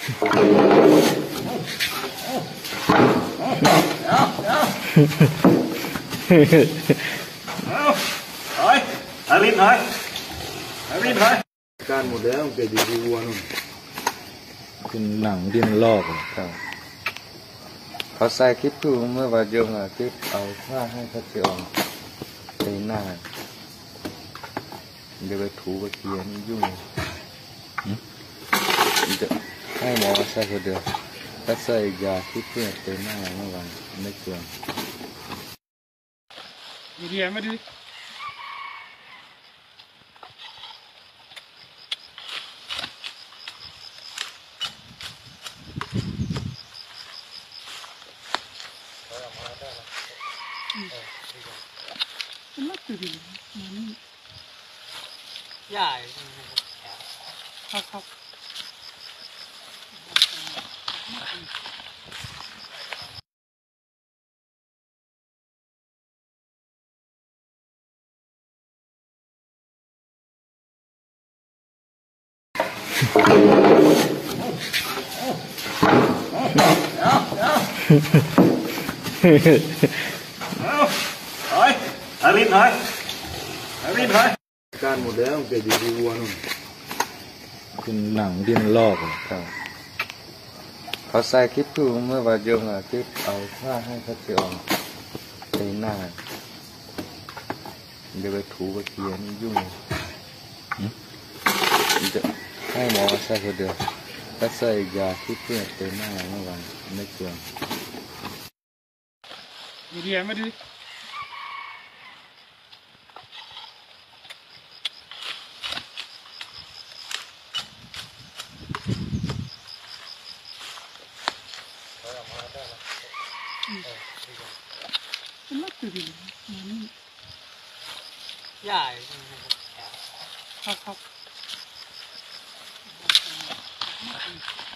การหมดแล้วเกิดดีวัวนู่นเป็นหนังที่มันลอกครับเขาใส่คลิปคือเมื่อวันโยมคลิปเอาผ้าให้เขาเจียวในหน้าเดี๋ยวไปถูไปเคียนี่ยุ่งจะให้หมอใส่คนเดียวถ้าใส่ยาคิดเพื่อเต็มหน้าเมื่อวานไม่เกี่ยวเรียนมาดิมันตื่นมันใหญ่ครับการหมดแล้วเกิดดีวัวนู่นเป็นหนังที่มันลอกครับเขาใส่คลิปคือเมื่อวันโยมคลิปเอาผ้าให้เขาเจียวในหน้าเดี๋ยวไปถูไปเคียนี่ยุ่งจะให้หมอใส่คนเดียวถ้าใส่ยาคิดเพื่อเต็มหน้าเมื่อวานไม่เกี่ยวเรียนมาดิมันตื่นมันใหญ่ครับ